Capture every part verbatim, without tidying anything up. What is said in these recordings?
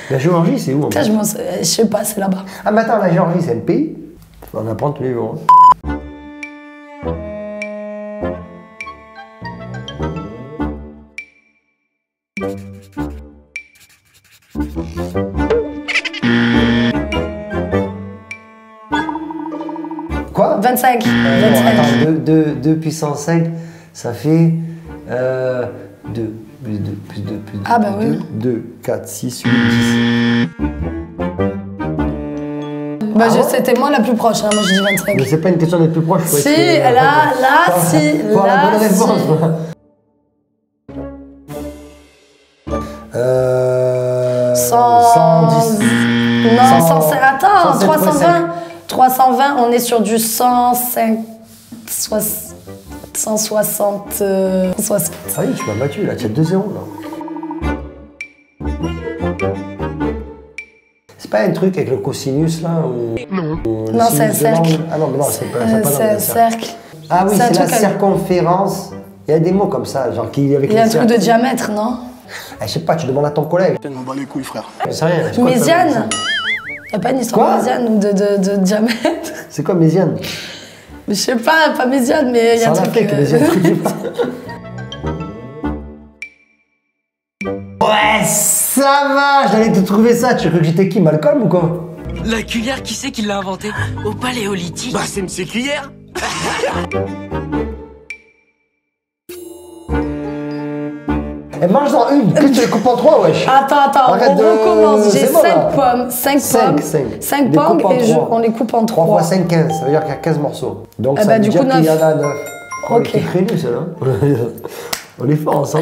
La Géorgie, c'est où en Putain, fait? je m'en sais- je sais pas, c'est là-bas. Ah, mais attends, la Géorgie, c'est un pays? On apprend tous les jours. Hein. Quoi? vingt-cinq. Euh, non, vingt-cinq. attends, deux puissance cinq, ça fait euh, deux, plus deux, plus deux, plus deux, Ah, bah plus oui. deux, deux, quatre, six, huit, dix. Bah, Ah je- ouais c'était moi la plus proche, hein, moi je dis Mais vingt-cinq. c'est pas une question d'être plus proche. faut Si, être, euh, là, là, faut- si, faut avoir la là, bonne réponse. si. moi. Euh, cent... cent dix. Non, cent- cent... attends, cent sept trois cent vingt. virgule trois cent vingt, on est sur du cent cinq... soix- cent soixante... euh, soixante. Ah oui, tu m'as battu là, tu as deux zéro là. C'est pas un truc avec le cosinus là ou... Non. Non, c'est un cercle. Ah non, mais non, c'est pas, Euh, c'est pas c'est dans un le cercle. cercle. Ah oui, C'est un c'est la truc avec- circonférence. Il y a des mots comme ça, genre qui avec Il y a les un truc de cercles. diamètre, non? Ah, je sais pas, tu demandes à ton collègue. Je m'en bats les couilles, frère. Je sais rien. c'est quoi, Mésiane? ça Y a pas une histoire Quoi de mésiane ou de, de, de diamètre? C'est quoi mésiane? Mais je sais pas, pas mésiane, mais il y C'est a un en truc... Afrique, euh, mésiane. Ouais, ça va, j'allais te trouver ça. Tu crois que j'étais qui, Malcolm ou quoi? La cuillère, qui c'est qui l'a inventée? Au paléolithique? Bah, c'est M C Cuillère. Et mange-en une, que tu les coupes en trois, wesh. Attends, attends, Arrête on de- recommence. J'ai c'est bon, cinq là. pommes, cinq Cinq, pommes, cinq. cinq Les pommes coupe en et je- trois. on les coupe en trois trois. fois cinq, quinze. Ça veut dire qu'il y a quinze morceaux. Donc Eh ça bah, veut du dire coup, qu'il y en neuf. a neuf. Oh, Ok. on est crénus, ça, là. On est forts ensemble.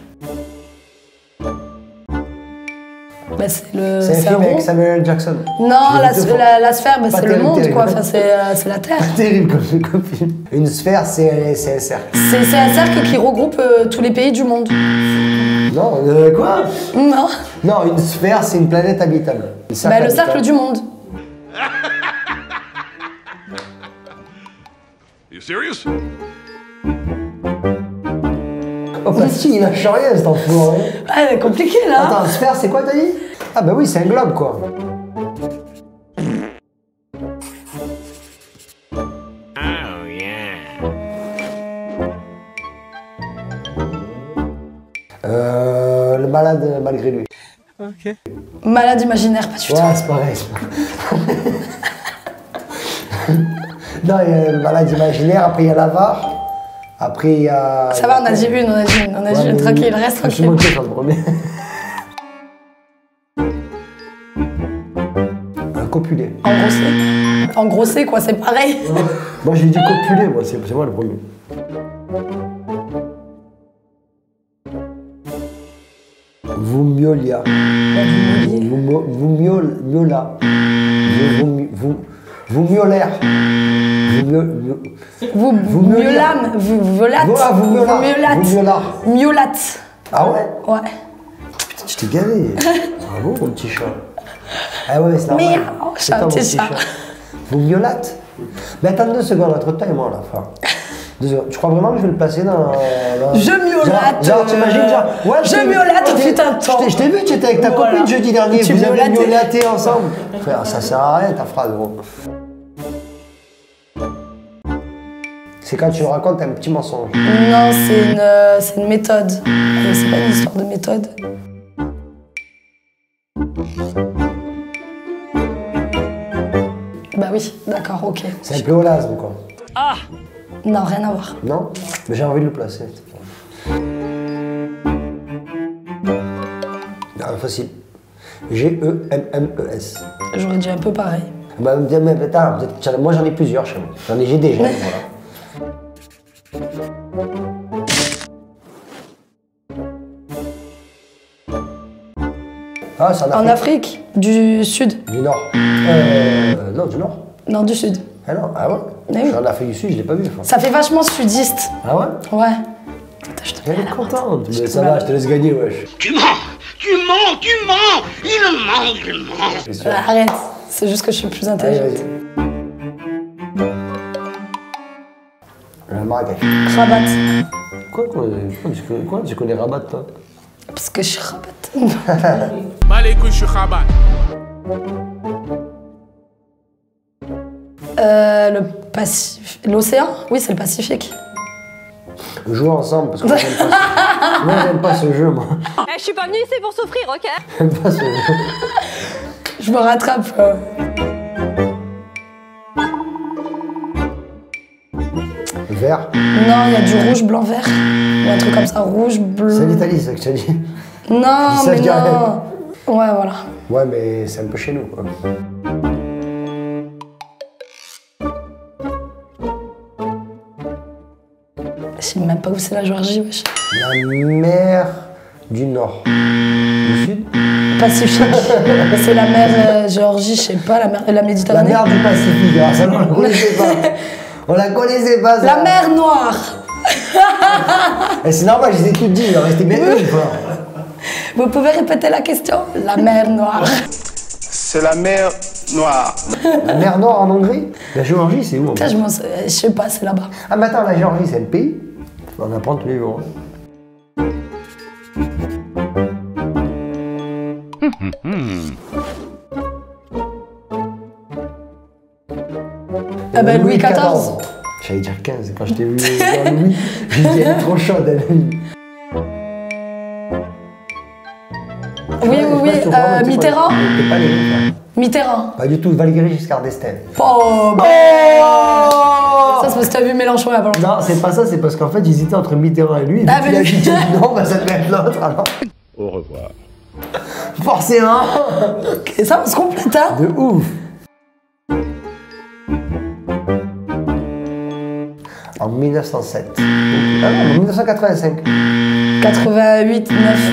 Bah, c'est le. C'est un C'est un film avec rond. Samuel L. Jackson. Non, Je la, l'ai vu deux fois. la, la sphère, bah, Pas c'est le terrible, monde, terrible. quoi. Enfin, c'est euh, c'est la Terre. Terrible comme, comme film. Une sphère, c'est c'est un cercle. C'est c'est un cercle qui regroupe euh, tous les pays du monde. Non, euh, quoi? Non. Non, une sphère, c'est une planète habitable. Un Bah, le habitable. cercle du monde. You serious? Oh, bah si, il lâche rien, cet enfoiré. Ah, elle est compliquée, là. Attends, sphère, c'est quoi, t'as dit? Ah bah oui, c'est un globe, quoi. Euh, le malade malgré lui. Malade imaginaire, pas du tout. Ouais, c'est pareil. c'est pareil. Non, il y a le malade imaginaire, après il y a l'avare, après il y a... Ça va, on a dit une, on a dit une, on a dit Ouais, une. mais- Tranquille, reste Je suis tranquille. monté sur le premier. Un copulé. Engrossé. Engrossé, quoi, c'est pareil. Moi j'ai dit copulé, moi, c'est c'est moi le premier. Vous miolia. Vous, vous, mo- vous miol, miola. Vous, vous, vous, vous miolère. Vous miol, mio- Vous, Vous vous miolez. miolâme, vous violate. Vous- ah, vous miolât. miolate. Vous miolât. Miolate. Ah ouais? Ouais. Putain, je t'ai gagné. Bravo, mon petit chat. Ah ouais, mais c'est normal. Miaou, C'est chat, toi, mon petit chat. Vous miolate. Mais attends deux secondes entre toi et moi, là, frère. Deux secondes. Tu crois vraiment que je vais le placer dans... dans- Je miolate, Genre, genre t'imagines, genre... Ouais, je t'ai- miolate au je t'ai- fut un temps. Je t'ai- je t'ai vu, tu étais avec ta Voilà. copine jeudi dernier. Tu vous avez miolatais. miolaté ensemble. Frère, ça sert à rien, ta phrase, gros. C'est quand tu nous racontes un petit mensonge. Non, c'est une, euh, c'est une méthode. Euh, C'est pas une histoire de méthode. Bah oui, d'accord, ok. C'est un pléonasme, quoi. Non, rien à voir. Non? Mais j'ai envie de le placer. Ah, facile. G E M M E S. J'aurais dit un peu pareil. Bah, me dire, mais attends, peut-être- moi j'en ai plusieurs chez moi. J'en ai, j'ai des gènes, voilà. Ah, c'est en En Afrique. Afrique, du sud. Du Nord. Euh, non, du Nord. Non, du sud. Ah non, ah ouais? Mais Je oui. suis en Afrique du Sud, je l'ai pas vu. enfin. Ça fait vachement sudiste. Ah ouais? Ouais. Attends, je te Elle mets est la contente. Mais te ça mets va, la- je te laisse gagner, wesh. Tu mens, tu mens, tu mens. Il ment, il ment. C'est sûr. main. Arrête, c'est juste que je suis plus Allez, intelligente. vas-y. Le Marrakech. Rabat. Quoi, quoi, quoi, tu connais- quoi, tu connais Rabat, toi? Parce que je suis rabat. bats les couilles, je suis Rabat. Euh, le Pacifique. L'océan? Oui, c'est le Pacifique. Jouons ensemble parce que moi j'aime pas, ce... moi, j'aime pas ce jeu, moi. Eh, je suis pas venue ici pour souffrir, ok? J'aime pas ce jeu. Je me rattrape. euh. Vert. Non, il y a du rouge, blanc, vert. Ou un truc comme ça, rouge, bleu. C'est l'Italie, ça que tu as dit. Non, ça, mais je dirais. non. Ouais, voilà. Ouais, mais c'est un peu chez nous, quoi. Je sais même pas où c'est la Géorgie, wesh. La mer du Nord. Du Sud. Pacifique. C'est la mer euh, Géorgie, je sais pas, la mer, la La Méditerranée. mer du Pacifique, alors ça on la connaissait pas. On la connaissait pas, ça. La mer Noire. Et c'est normal, je les ai toutes dit, il en restait bien une, quoi. Vous pouvez répéter la question? La mer Noire. C'est la mer Noire. La mer Noire en Hongrie. La Géorgie, c'est où? En Putain, fait je, m'en sais- je sais pas, c'est là-bas. Ah, mais attends, la Géorgie, c'est un pays. On apprend tous les jours. hein. Ah ben Louis quatorze. J'allais dire quinze, quand je t'ai vu dans Louis, j'ai dit elle est trop chaude, elle. Oui, oui, oui. Euh, Mitterrand. T'es pas les mêmes, Mitterrand. Pas du tout, Valéry Giscard d'Estaing. Oh, bah. Ça, c'est parce que t'as vu Mélenchon il y a pas longtemps. Non, c'est pas ça, c'est parce qu'en fait, j'hésitais entre Mitterrand et lui. Et Ah, puis mais il a oui. dit non, bah ça devait être l'autre alors. Au revoir. Forcément. Et ça, on se complète, hein. De ouf. En mille neuf cent sept. Ah non, en mille neuf cent quatre-vingt-cinq. quatre-vingt-huit, neuf.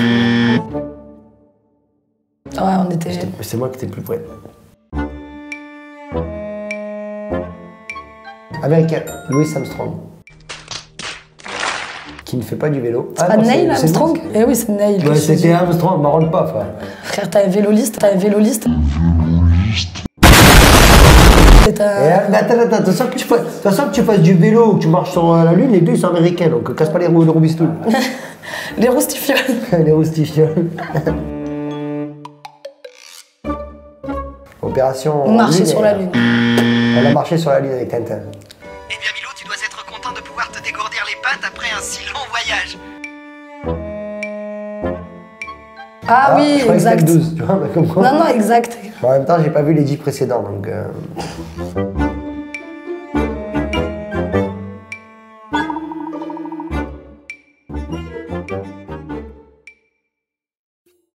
Ouais, on était. Mais c'est moi qui étais plus près. Américain, Louis Armstrong. Qui ne fait pas du vélo. C'est Ah pas non, Neil c'est- Armstrong? c'est- Eh oui, c'est Neil. Ouais, c'était Armstrong, marronne pas, frère. Frère, t'as un véloliste, t'as un véloliste. C'est Et, un. euh, mais attends, attends, de toute façon que tu fasses, de toute façon que tu fasses du vélo ou que tu marches sur euh, la Lune, les deux ils sont américains, donc euh, casse pas les roues de roubistoule. Les roustifioles. Les roustifioles. Opération. Marcher Lune, sur et- la Lune. Elle a marché sur la Lune avec Tintin. Eh bien, Milo, tu dois être content de pouvoir te dégourdir les pattes après un si long voyage. Ah, oui, je croyais que c'était exact. le douze, tu vois, mais comme quoi. Non, non, exact. En même temps, j'ai pas vu les dix précédents, donc. euh,